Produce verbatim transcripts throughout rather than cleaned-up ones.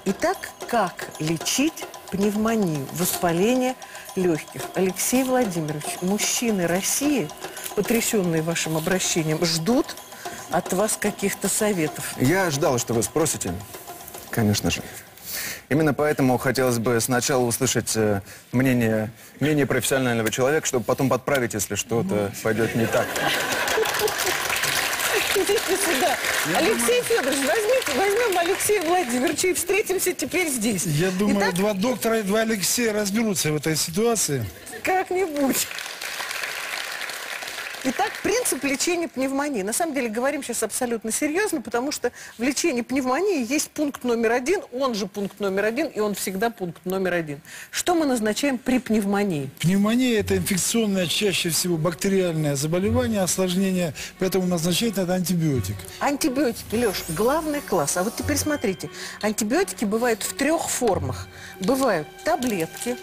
Итак, как лечить пневмонию, воспаление легких? Алексей Владимирович, мужчины России, потрясенные вашим обращением, ждут от вас каких-то советов. Я ждал, что вы спросите, конечно же. Именно поэтому хотелось бы сначала услышать э, мнение менее профессионального человека, чтобы потом подправить, если что-то пойдет не так. Идите сюда. Алексей Федорович, возьмите, возьмем Алексея Владимировича и встретимся теперь здесь. Я думаю, Итак, два доктора и два Алексея разберутся в этой ситуации. как-нибудь. Итак, принцип лечения пневмонии. На самом деле, говорим сейчас абсолютно серьезно, потому что в лечении пневмонии есть пункт номер один, он же пункт номер один, и он всегда пункт номер один. Что мы назначаем при пневмонии? Пневмония – это инфекционное, чаще всего бактериальное заболевание, осложнение, поэтому назначать надо антибиотик. Антибиотики, Леш, главный класс. А вот теперь смотрите, антибиотики бывают в трех формах. Бывают таблетки,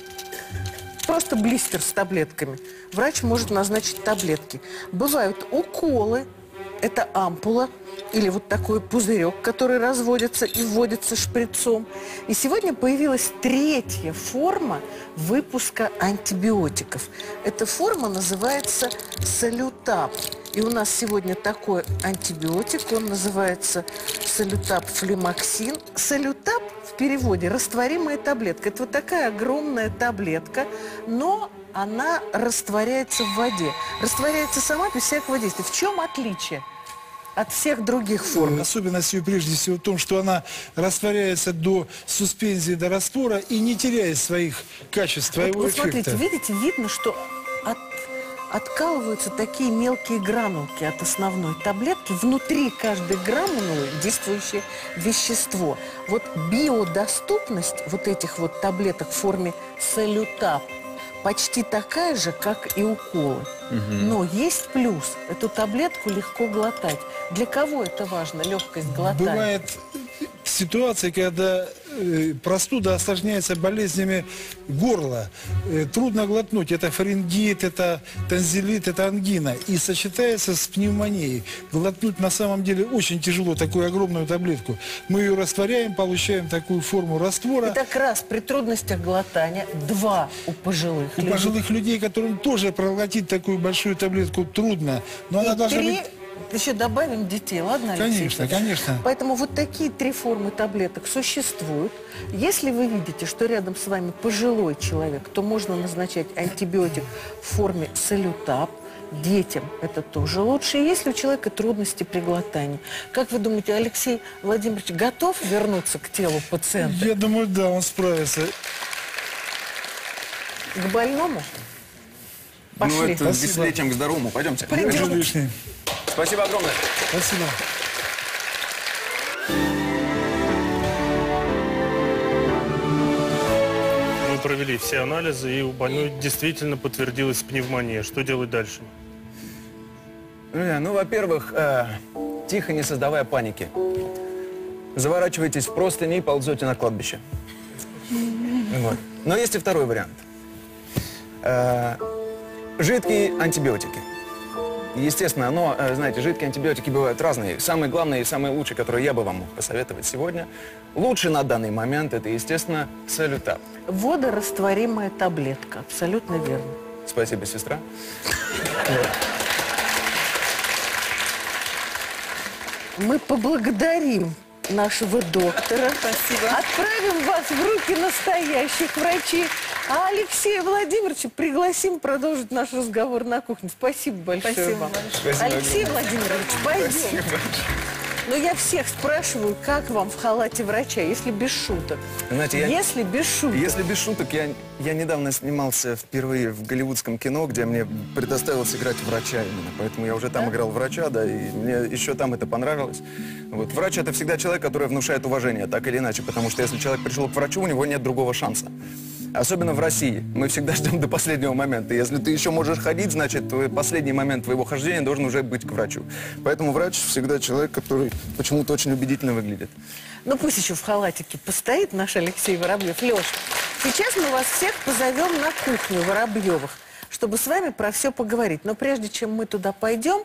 просто блистер с таблетками. Врач может назначить таблетки. Бывают уколы, это ампула или вот такой пузырек, который разводится и вводится шприцом. И сегодня появилась третья форма выпуска антибиотиков. Эта форма называется Салютап. И у нас сегодня такой антибиотик, он называется Салютап флемоксин. Салютап в переводе растворимая таблетка. Это вот такая огромная таблетка, но она растворяется в воде. Растворяется сама без всякого действия. В чем отличие от всех других форм? Особенность ее прежде всего в том, что она растворяется до суспензии, до раствора и не теряет своих качеств, своего вот, вот эффекта. Смотрите, видите, видно, что от, откалываются такие мелкие гранулки от основной таблетки. Внутри каждой гранулы действующее вещество. Вот биодоступность вот этих вот таблеток в форме Салютап почти такая же, как и уколы. Угу. Но есть плюс. Эту таблетку легко глотать. Для кого это важно, легкость глотания? Бывает ситуация, когда э, простуда осложняется болезнями горла. Э, трудно глотнуть. Это фарингит, это танзилит, это ангина. И сочетается с пневмонией. Глотнуть на самом деле очень тяжело такую огромную таблетку. Мы ее растворяем, получаем такую форму раствора. Итак, раз, при трудностях глотания, два у пожилых У людей. пожилых людей, которым тоже проглотить такую большую таблетку трудно. Но И она должна три... быть... Еще добавим детей, ладно, Алексей? Конечно, конечно. Поэтому вот такие три формы таблеток существуют. Если вы видите, что рядом с вами пожилой человек, то можно назначать антибиотик в форме Салютап. Детям это тоже лучше. И если у человека трудности при глотании. Как вы думаете, Алексей Владимирович готов вернуться к телу пациента? Я думаю, да, он справится. К больному? Пошли. Ну, это веселее, чем к здоровому. Пойдемте. Пойдем. Лишний. Спасибо огромное. Спасибо. Мы провели все анализы, и у больной действительно подтвердилась пневмония. Что делать дальше? Друзья, ну, во-первых, э, тихо, не создавая паники. Заворачивайтесь в простыни и ползете на кладбище. Вот. Но есть и второй вариант. Э, жидкие антибиотики. Естественно, но, знаете, жидкие антибиотики бывают разные. Самые главные и самые лучшие, которые я бы вам мог посоветовать сегодня, лучше на данный момент, это, естественно, Салютап. Водорастворимая таблетка. Абсолютно верно. Спасибо, сестра. Мы поблагодарим нашего доктора. Спасибо. Отправим вас в руки настоящих врачей. А Алексея Владимировича пригласим продолжить наш разговор на кухне. Спасибо большое Спасибо вам. большое. Спасибо Алексей огромное. Владимирович, пойдем. Но я всех спрашиваю, как вам в халате врача, если без шуток. Знаете, я... Если без шуток. Если без шуток, я, я недавно снимался впервые в голливудском кино, где мне предоставилось играть врача именно. Поэтому я уже там Да? играл врача, да, и мне еще там это понравилось. Вот. Врач — это всегда человек, который внушает уважение, так или иначе, потому что если человек пришел к врачу, у него нет другого шанса. Особенно в России. Мы всегда ждем до последнего момента. Если ты еще можешь ходить, значит, твой последний момент твоего хождения должен уже быть к врачу. Поэтому врач всегда человек, который почему-то очень убедительно выглядит. Ну пусть еще в халатике постоит наш Алексей Воробьев. Леш, сейчас мы вас всех позовем на кухню Воробьевых, чтобы с вами про все поговорить. Но прежде чем мы туда пойдем,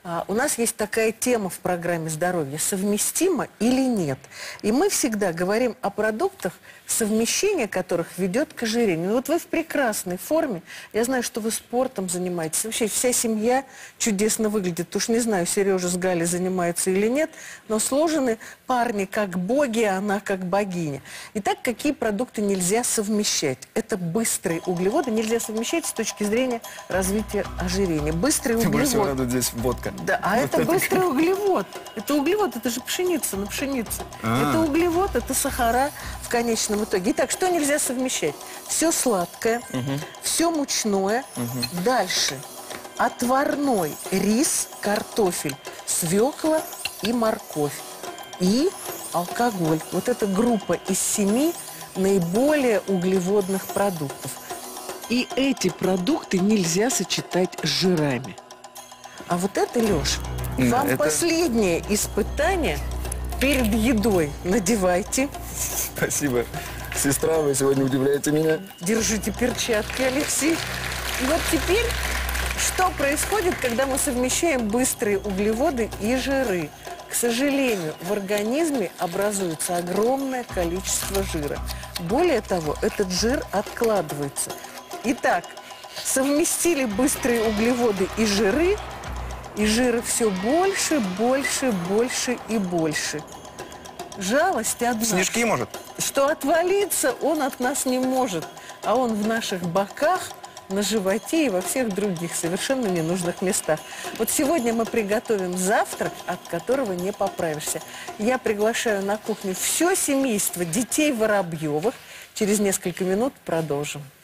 А, у нас есть такая тема в программе «Здоровье» – совместимо или нет. И мы всегда говорим о продуктах, совмещение которых ведет к ожирению. Ну, вот вы в прекрасной форме. Я знаю, что вы спортом занимаетесь. Вообще вся семья чудесно выглядит. Уж не знаю, Сережа с Галей занимается или нет, но сложены парни как боги, а она как богиня. Итак, какие продукты нельзя совмещать? Это быстрые углеводы. Нельзя совмещать с точки зрения развития ожирения. Быстрый Ты больше всего углевод. радует здесь водка. Да, а Вот это быстрый углевод. Это углевод, это же пшеница на пшенице. А. Это углевод, это сахара в конечном итоге. Итак, что нельзя совмещать? Все сладкое, все мучное. Дальше отварной рис, картофель, свекла и морковь. И алкоголь. Вот эта группа из семи наиболее углеводных продуктов. И эти продукты нельзя сочетать с жирами. А вот это, Леш, Да, вам это- последнее испытание перед едой. Надевайте. Спасибо. Сестра, вы сегодня удивляете меня. Держите перчатки, Алексей. И вот теперь, что происходит, когда мы совмещаем быстрые углеводы и жиры? К сожалению, в организме образуется огромное количество жира. Более того, этот жир откладывается. Итак, совместили быстрые углеводы и жиры, и жира все больше, больше, больше и больше. Жалость одна. Снежки, может? Что отвалиться он от нас не может, а он в наших боках, на животе и во всех других совершенно ненужных местах. Вот сегодня мы приготовим завтрак, от которого не поправишься. Я приглашаю на кухню все семейство детей Воробьевых. Через несколько минут продолжим.